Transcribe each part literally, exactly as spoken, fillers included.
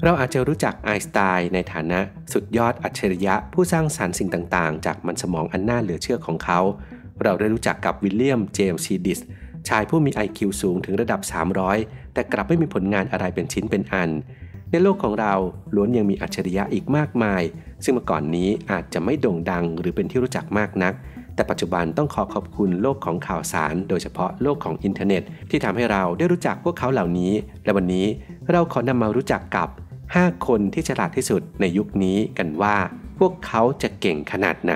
เราอาจจะรู้จักไอน์สไตน์ในฐานะสุดยอดอัจฉริยะผู้สร้างสรรค์สิ่งต่างๆจากมันสมองอันน่าเหลือเชื่อของเขาเราได้รู้จักกับวิลเลียมเจมส์ซีดิสชายผู้มี ไอ คิว สูงถึงระดับสามร้อยแต่กลับไม่มีผลงานอะไรเป็นชิ้นเป็นอันในโลกของเราล้วนยังมีอัจฉริยะอีกมากมายซึ่งเมื่อก่อนนี้อาจจะไม่โด่งดังหรือเป็นที่รู้จักมากนักแต่ปัจจุบันต้องขอขอบคุณโลกของข่าวสารโดยเฉพาะโลกของอินเทอร์เน็ตที่ทำให้เราได้รู้จักพวกเขาเหล่านี้และวันนี้เราขอนำมารู้จักกับห้าคนที่ฉลาดที่สุดในยุคนี้กันว่าพวกเขาจะเก่งขนาดไหน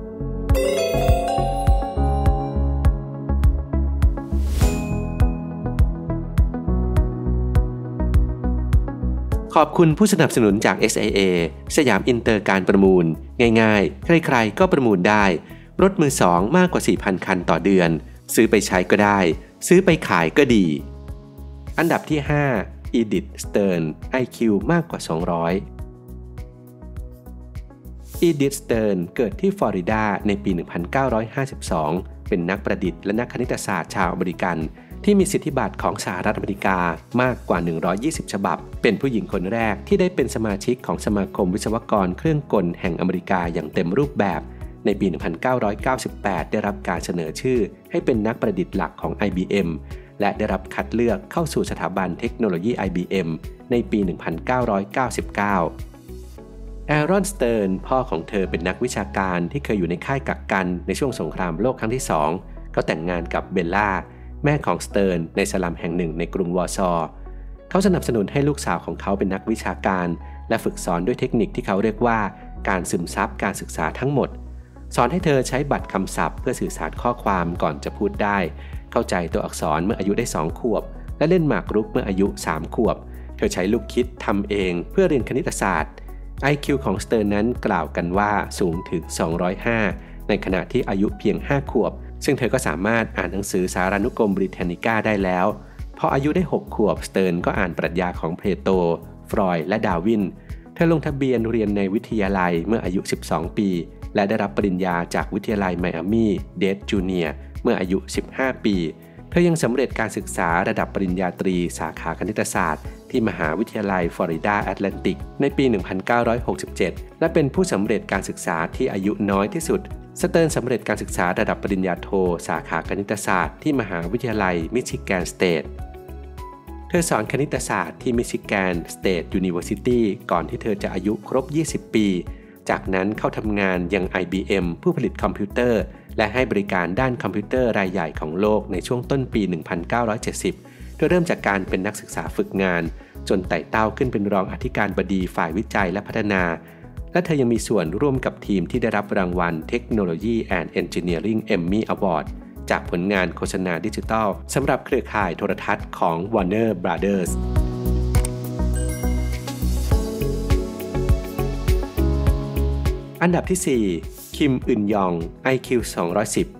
ขอบคุณผู้สนับสนุนจาก เอส ไอ เอ สยามอินเตอร์การประมูลง่ายๆใครๆก็ประมูลได้รถมือสองมากกว่า สี่พัน คันต่อเดือนซื้อไปใช้ก็ได้ซื้อไปขายก็ดีอันดับที่ห้า Edith Stern ไอ คิว มากกว่าสองร้อย Edith Stern เกิดที่ฟลอริดาในปี หนึ่งพันเก้าร้อยห้าสิบสอง เป็นนักประดิษฐ์และนักคณิตศาสตร์ชาวอเมริกันที่มีสิทธิบัตรของสหรัฐอเมริกามากกว่าหนึ่งร้อยยี่สิบฉบับเป็นผู้หญิงคนแรกที่ได้เป็นสมาชิกของสมาคมวิศวกรเครื่องกลแห่งอเมริกาอย่างเต็มรูปแบบในปี หนึ่งพันเก้าร้อยเก้าสิบแปด ได้รับการเสนอชื่อให้เป็นนักประดิษฐ์หลักของ ไอ บี เอ็ม และได้รับคัดเลือกเข้าสู่สถาบันเทคโนโลยี ไอ บี เอ็ม ในปี หนึ่งพันเก้าร้อยเก้าสิบเก้า แอรอน สเติร์นพ่อของเธอเป็นนักวิชาการที่เคยอยู่ในค่ายกักกันในช่วงสงครามโลกครั้งที่สองเขาแต่งงานกับเบลล่าแม่ของสเติร์นในสลัมแห่งหนึ่งในกรุงวอร์ซอว์เขาสนับสนุนให้ลูกสาวของเขาเป็นนักวิชาการและฝึกสอนด้วยเทคนิคที่เขาเรียกว่าการซึมซับการศึกษาทั้งหมดสอนให้เธอใช้บัตรคำศัพท์เพื่อสื่อสารข้อความก่อนจะพูดได้เข้าใจตัวอักษรเมื่ออายุได้สองขวบและเล่นหมากรุกเมื่ออายุสามขวบเธอใช้ลูกคิดทำเองเพื่อเรียนคณิตศาสตร์ ไอ คิว ของสเติร์นนั้นกล่าวกันว่าสูงถึงสองร้อยห้าในขณะที่อายุเพียงห้าขวบซึ่งเธอก็สามารถอ่านหนังสือสารานุกรมบริเทนิก้าได้แล้วพออายุได้หกขวบสเติร์นก็อ่านปรัชญาของเพลโตฟรอยด์และดาร์วินเธอลงทะเบียนเรียนในวิทยาลัยเมื่ออายุสิบสองปีและได้รับปริญญาจากวิทยาลัยไมอามีเดดจูเนียร์เมื่ออายุสิบห้าปีเธอยังสำเร็จการศึกษาระดับปริญญาตรีสาขาคณิตศาสตร์ที่มหาวิทยาลัยฟลอริดาแอตแลนติกในปี หนึ่งพันเก้าร้อยหกสิบเจ็ด และเป็นผู้สำเร็จการศึกษาที่อายุน้อยที่สุดสเติร์นสำเร็จการศึกษาระดับปริญญาโทสาขาคณิตศาสตร์ที่มหาวิทยาลัยมิชิแกนสเตทเธอสอนคณิตศาสตร์ที่มิชิแกนสเตทยูนิเวอร์ซิตี้ก่อนที่เธอจะอายุครบยี่สิบปีจากนั้นเข้าทำงานยัง ไอ บี เอ็ม ผู้ผลิตคอมพิวเตอร์และให้บริการด้านคอมพิวเตอร์รายใหญ่ของโลกในช่วงต้นปี หนึ่งพันเก้าร้อยเจ็ดสิบ โดยเริ่มจากการเป็นนักศึกษาฝึกงานจนไต่เต้าขึ้นเป็นรองอธิการบดีฝ่ายวิจัยและพัฒนาและเธอยังมีส่วนร่วมกับทีมที่ได้รับรางวัล Technology and Engineering Emmy Award จากผลงานโฆษณาดิจิทัลสำหรับเครือข่ายโทรทัศน์ของ Warner Brothersอันดับที่สี่คิมอึนยอง ไอ คิว สองร้อยสิบ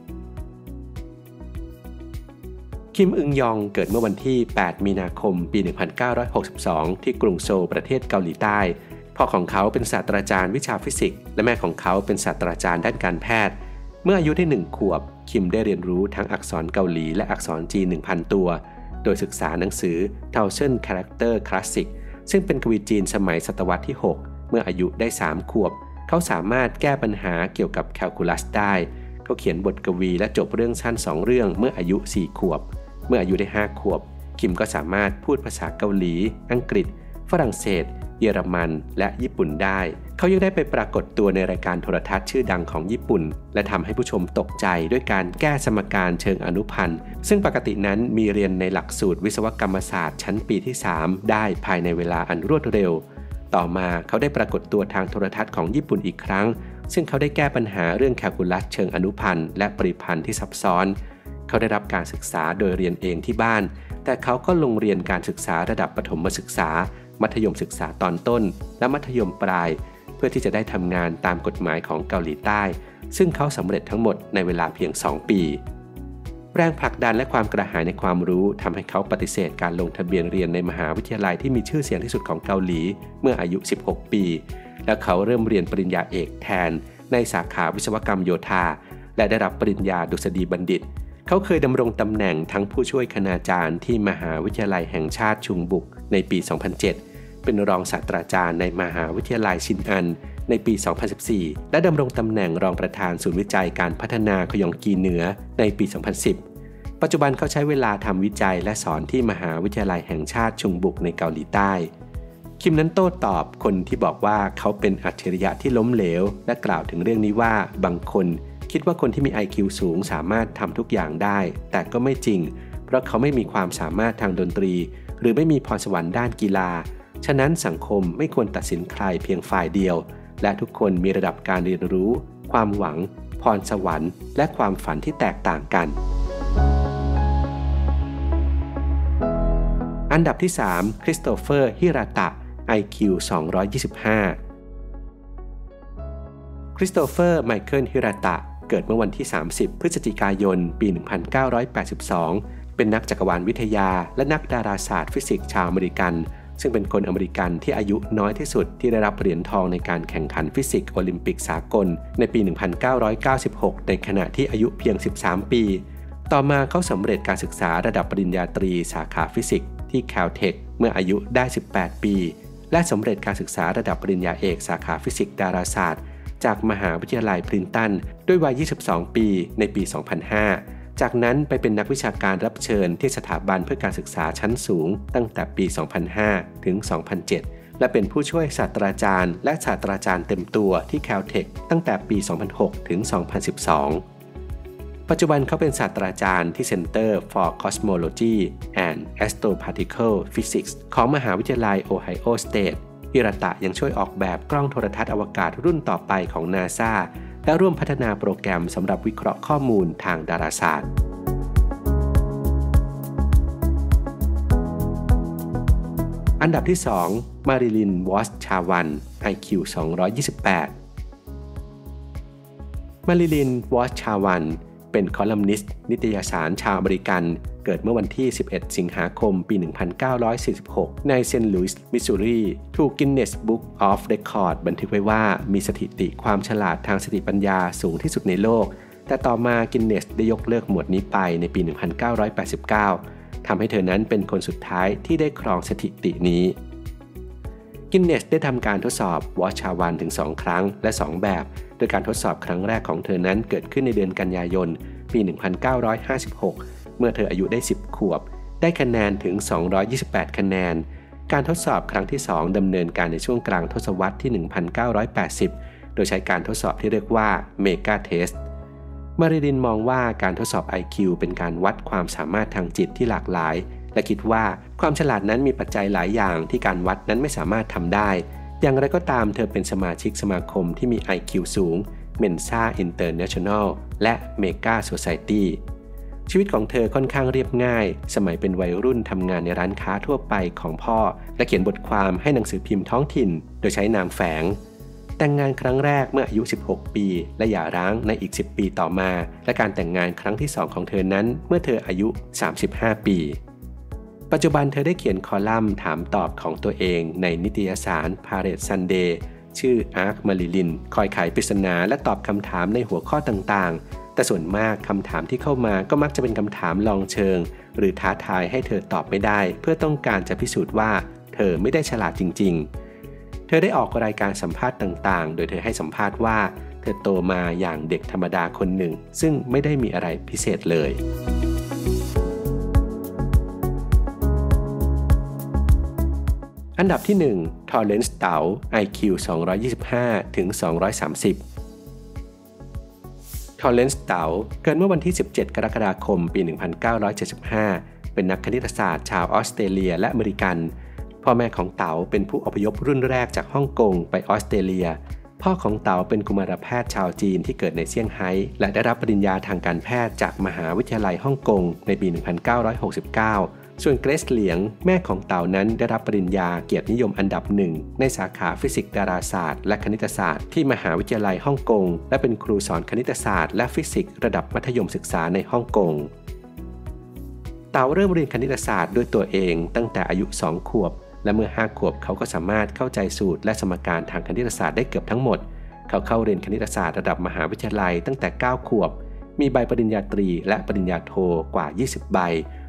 คิมอึนยองเกิดเมื่อวันที่แปดมีนาคมปี หนึ่งพันเก้าร้อยหกสิบสอง ที่กรุงโซลประเทศเกาหลีใต้พ่อของเขาเป็นศาสตราจารย์วิชาฟิสิกส์และแม่ของเขาเป็นศาสตราจารย์ด้านการแพทย์เมื่ออายุได้หนึ่งขวบคิมได้เรียนรู้ทั้งอักษรเกาหลีและอักษรจีน หนึ่งพัน ตัวโดยศึกษาหนังสือ Thousand Character Classic ซึ่งเป็นกวีจีนสมัยศตวรรษที่หกเมื่ออายุได้สามขวบเขาสามารถแก้ปัญหาเกี่ยวกับแคลคูลัสได้เขาเขียนบทกวีและจบเรื่องสั้นสองเรื่องเมื่ออายุสี่ขวบเมื่ออายุได้ห้าขวบคิมก็สามารถพูดภาษาเกาหลีอังกฤษฝรั่งเศสเยอรมันและญี่ปุ่นได้เขายังได้ไปปรากฏตัวในรายการโทรทัศน์ชื่อดังของญี่ปุ่นและทำให้ผู้ชมตกใจด้วยการแก้สมการเชิงอนุพันธ์ซึ่งปกตินั้นมีเรียนในหลักสูตรวิศวกรรมศาสตร์ชั้นปีที่สามได้ภายในเวลาอันรวดเร็วต่อมาเขาได้ปรากฏตัวทางโทรทัศน์ของญี่ปุ่นอีกครั้งซึ่งเขาได้แก้ปัญหาเรื่องแคลคูลัสเชิงอนุพันธ์และปริพันธ์ที่ซับซ้อนเขาได้รับการศึกษาโดยเรียนเองที่บ้านแต่เขาก็ลงเรียนการศึกษาระดับประถมศึกษามัธยมศึกษาตอนต้นและมัธยมปลายเพื่อที่จะได้ทำงานตามกฎหมายของเกาหลีใต้ซึ่งเขาสำเร็จทั้งหมดในเวลาเพียงสองปีแรงผลักดันและความกระหายในความรู้ทำให้เขาปฏิเสธการลงทะเบียนเรียนในมหาวิทยาลัยที่มีชื่อเสียงที่สุดของเกาหลีเมื่ออายุสิบหกปีและเขาเริ่มเรียนปริญญาเอกแทนในสาขาวิศวกรรมโยธาและได้รับปริญญาดุษฎีบัณฑิตเขาเคยดำรงตำแหน่งทั้งผู้ช่วยคณาจารย์ที่มหาวิทยาลัยแห่งชาติชุงบุกในปี สองพันเจ็ดเป็นรองศาสตราจารย์ในมหาวิทยาลัยชินอันในปี สองพันสิบสี่ และดำรงตำแหน่งรองประธานศูนย์วิจัยการพัฒนาขยองกีเหนือในปี สองพันสิบ ปัจจุบันเขาใช้เวลาทำวิจัยและสอนที่มหาวิทยาลัยแห่งชาติชุงบุกในเกาหลีใต้คิมนั้นโต้ตอบคนที่บอกว่าเขาเป็นอัจฉริยะที่ล้มเหลวและกล่าวถึงเรื่องนี้ว่าบางคนคิดว่าคนที่มี ไอ คิว สูงสามารถทำทุกอย่างได้แต่ก็ไม่จริงเพราะเขาไม่มีความสามารถทางดนตรีหรือไม่มีพรสวรรค์ด้านกีฬาฉะนั้นสังคมไม่ควรตัดสินใครเพียงฝ่ายเดียวและทุกคนมีระดับการเรียนรู้ความหวังพรสวรรค์และความฝันที่แตกต่างกันอันดับที่สามคริสโตเฟอร์ฮิราตะ ไอ คิว สองร้อยยี่สิบห้า คริสโตเฟอร์ไมเคิลฮิราตะเกิดเมื่อวันที่สามสิบพฤศจิกายนปีหนึ่งพันเก้าร้อยแปดสิบสองเป็นนักจักรวาลวิทยาและนักดาราศาสตร์ฟิสิกส์ชาวอเมริกันซึ่งเป็นคนอเมริกันที่อายุน้อยที่สุดที่ได้รับเหรียญทองในการแข่งขันฟิสิกส์โอลิมปิกสากลในปีหนึ่งพันเก้าร้อยเก้าสิบหกในขณะที่อายุเพียงสิบสามปีต่อมาเขาสำเร็จการศึกษาระดับปริญญาตรีสาขาฟิสิกส์ที่ Caltech เมื่ออายุได้สิบแปดปีและสำเร็จการศึกษาระดับปริญญาเอกสาขาฟิสิกส์ดาราศาสตร์จากมหาวิทยาลัยพรินตันด้วยวัยยี่สิบสองปีในปี สองพันห้า จากนั้นไปเป็นนักวิชาการรับเชิญที่สถาบันเพื่อการศึกษาชั้นสูงตั้งแต่ปี สองพันห้า ถึง สองพันเจ็ด และเป็นผู้ช่วยศาสตราจารย์และศาสตราจารย์เต็มตัวที่ Caltech ตั้งแต่ปี สองพันหก ถึง สองพันสิบสอง ปัจจุบันเขาเป็นศาสตราจารย์ที่ Center for Cosmology and Astroparticle Physics ของมหาวิทยาลัยโอไฮโอสเตทฮิราตะยังช่วยออกแบบกล้องโทรทัศน์อวกาศรุ่นต่อไปของ NASA และร่วมพัฒนาโปรแกรมสำหรับวิเคราะห์ข้อมูลทางดาราศาสตร์อันดับที่สองมาริลิน วอชชาวัน ไอ คิว สองร้อยยี่สิบแปด มาริลิน วอชชาวันเป็นคอลัมนิสต์นิตยสารชาวอเมริกันเกิดเมื่อวันที่สิบเอ็ดสิงหาคมปีหนึ่งพันเก้าร้อยสี่สิบหกในเซนต์หลุยส์มิสซูรีถูก Guinness Book of Record บันทึกไว้ว่ามีสถิติความฉลาดทางสติปัญญาสูงที่สุดในโลกแต่ต่อมา Guinness ได้ยกเลิกหมวดนี้ไปในปีหนึ่งพันเก้าร้อยแปดสิบเก้าทำให้เธอนั้นเป็นคนสุดท้ายที่ได้ครองสถิตินี้ Guinness ได้ทำการทดสอบวอชชาวันถึงสองครั้งและสองแบบโดยการทดสอบครั้งแรกของเธอนั้นเกิดขึ้นในเดือนกันยายนปีหนึ่งพันเก้าร้อยห้าสิบหกเมื่อเธออายุได้สิบขวบได้คะแนนถึงสองร้อยยี่สิบแปดคะแนนการทดสอบครั้งที่สองดำเนินการในช่วงกลางทศวรรษที่หนึ่งพันเก้าร้อยแปดสิบโดยใช้การทดสอบที่เรียกว่าเมกาเทสต์มาริลินมองว่าการทดสอบ ไอ คิว เป็นการวัดความสามารถทางจิตที่หลากหลายและคิดว่าความฉลาดนั้นมีปัจจัยหลายอย่างที่การวัดนั้นไม่สามารถทำได้อย่างไรก็ตามเธอเป็นสมาชิกสมาคมที่มี ไอ คิว สูง Mensa International และ Mega Society ชีวิตของเธอค่อนข้างเรียบง่ายสมัยเป็นวัยรุ่นทำงานในร้านค้าทั่วไปของพ่อและเขียนบทความให้หนังสือพิมพ์ท้องถิ่นโดยใช้นามแฝงแต่งงานครั้งแรกเมื่ออายุสิบหกปีและหย่าร้างในอีกสิบปีต่อมาและการแต่งงานครั้งที่สองของเธอนั้นเมื่อเธออายุสามสิบห้าปีปัจจุบันเธอได้เขียนคอลัมน์ถามตอบของตัวเองในนิตยสาร Parade Sunday ชื่อ Ask Marilyn คอยไขปริศนาและตอบคำถามในหัวข้อต่างๆแต่ส่วนมากคำถามที่เข้ามาก็มักจะเป็นคำถามลองเชิงหรือท้าทายให้เธอตอบไม่ได้เพื่อต้องการจะพิสูจน์ว่าเธอไม่ได้ฉลาดจริงๆเธอได้ออกรายการสัมภาษณ์ต่างๆโดยเธอให้สัมภาษณ์ว่าเธอโตมาอย่างเด็กธรรมดาคนหนึ่งซึ่งไม่ได้มีอะไรพิเศษเลยอันดับที่หนึ่ง Torrance เต๋า ไอ คิว สองร้อยยี่สิบห้า ถึง สองร้อยสามสิบ Torrance เต๋าเกิดเมื่อวันที่สิบเจ็ดกรกฎาคมปีหนึ่งพันเก้าร้อยเจ็ดสิบห้าเป็นนักคณิตศาสตร์ชาวออสเตรเลียและอเมริกันพ่อแม่ของเต๋าเป็นผู้อพยพรุ่นแรกจากฮ่องกงไปออสเตรเลียพ่อของเต๋าเป็นกุมารแพทย์ชาวจีนที่เกิดในเซี่ยงไฮ้และได้รับปริญญาทางการแพทย์จากมหาวิทยาลัยฮ่องกงในปีหนึ่งพันเก้าร้อยหกสิบเก้าส่วนเกรซเหลียงแม่ของเต่านั้นได้รับปริญญาเกียรตินิยมอันดับหนึ่งในสาขาฟิสิกส์ดาราศาสตร์และคณิตศาสตร์ที่มหาวิทยาลัยฮ่องกงและเป็นครูสอนคณิตศาสตร์และฟิสิกส์ระดับมัธยมศึกษาในฮ่องกงเต่าเริ่มเรียนคณิตศาสตร์ด้วยตัวเองตั้งแต่อายุสองขวบและเมื่อห้าขวบเขาก็สามารถเข้าใจสูตรและสมการทางคณิตศาสตร์ได้เกือบทั้งหมดเขาเข้าเรียนคณิตศาสตร์ระดับมหาวิทยาลัยตั้งแต่เก้าขวบมีใบปริญญาตรีและปริญญาโทกว่ายี่สิบใบ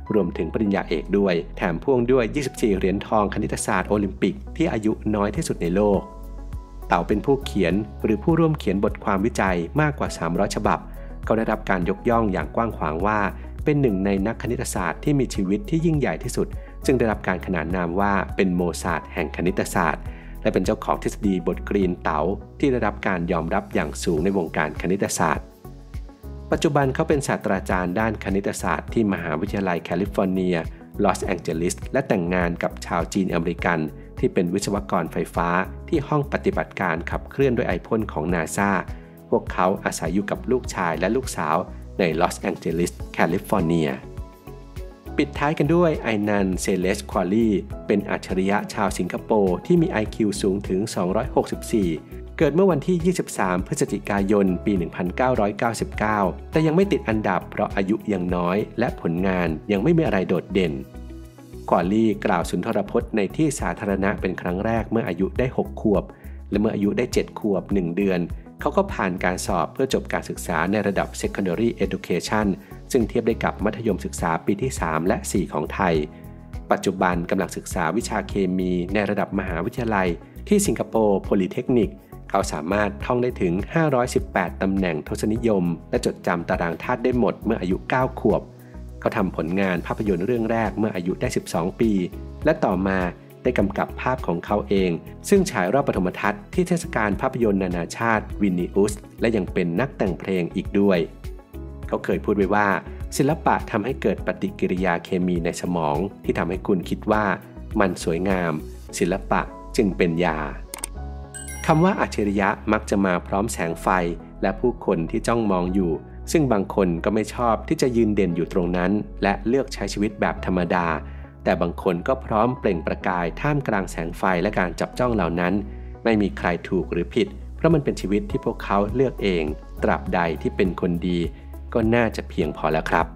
รวมถึงปริญญาเอกด้วยแถมพ่วงด้วยยี่สิบสี่เหรียญทองคณิตศาสตร์โอลิมปิกที่อายุน้อยที่สุดในโลกเต๋าเป็นผู้เขียนหรือผู้ร่วมเขียนบทความวิจัยมากกว่าสามร้อยฉบับเขาได้รับการยกย่องอย่างกว้างขวางว่าเป็นหนึ่งในนักคณิตศาสตร์ที่มีชีวิตที่ยิ่งใหญ่ที่สุดจึงได้รับการขนานนามว่าเป็นโมซาร์ทแห่งคณิตศาสตร์และเป็นเจ้าของทฤษฎีบทกรีนเต๋าที่ได้รับการยอมรับอย่างสูงในวงการคณิตศาสตร์ปัจจุบันเขาเป็นศาสตราจารย์ด้านคณิตศาสตร์ที่มหาวิทยาลัยแคลิฟอร์เนียลอสแองเจลิสและแต่งงานกับชาวจีนอเมริกันที่เป็นวิศวกรไฟฟ้าที่ห้องปฏิบัติการขับเคลื่อนด้วยไอพ่นของ นาซา พวกเขาอาศัยอยู่กับลูกชายและลูกสาวในลอสแองเจลิสแคลิฟอร์เนียปิดท้ายกันด้วยไอนัน เซเลส ควอลีเป็นอัจฉริยะชาวสิงคโปร์ที่มี ไอ คิว สูงถึงสองร้อยหกสิบสี่เกิดเมื่อวันที่ยี่สิบสามพฤศจิกายนปีหนึ่งพันเก้าร้อยเก้าสิบเก้าแต่ยังไม่ติดอันดับเพราะอายุยังน้อยและผลงานยังไม่มีอะไรโดดเด่นควอลีกล่าวสุนทรพจน์ในที่สาธารณะเป็นครั้งแรกเมื่ออายุได้หกขวบและเมื่ออายุได้เจ็ดขวบหนึ่งเดือนเขาก็ผ่านการสอบเพื่อจบการศึกษาในระดับ Secondary Education ซึ่งเทียบได้กับมัธยมศึกษาปีที่สามและสี่ของไทยปัจจุบันกำลังศึกษาวิชาเคมีในระดับมหาวิทยาลัยที่สิงคโปร์โพลีเทคนิคเขาสามารถท่องได้ถึงห้าร้อยสิบแปดตำแหน่งทศนิยมและจดจำตารางธาตุได้หมดเมื่ออายุเก้าขวบเขาทำผลงานภาพยนตร์เรื่องแรกเมื่ออายุได้สิบสองปีและต่อมาได้กำกับภาพของเขาเองซึ่งฉายรอบปฐมทัศน์ที่เทศกาลภาพยนตร์นานาชาติวินนิอุสและยังเป็นนักแต่งเพลงอีกด้วยเขาเคยพูดไว้ว่าศิลปะทำให้เกิดปฏิกิริยาเคมีในสมองที่ทำให้คุณคิดว่ามันสวยงามศิลปะจึงเป็นยาคำว่าอัจฉริยะมักจะมาพร้อมแสงไฟและผู้คนที่จ้องมองอยู่ซึ่งบางคนก็ไม่ชอบที่จะยืนเด่นอยู่ตรงนั้นและเลือกใช้ชีวิตแบบธรรมดาแต่บางคนก็พร้อมเปล่งประกายท่ามกลางแสงไฟและการจับจ้องเหล่านั้นไม่มีใครถูกหรือผิดเพราะมันเป็นชีวิตที่พวกเขาเลือกเองตราบใดที่เป็นคนดีก็น่าจะเพียงพอแล้วครับ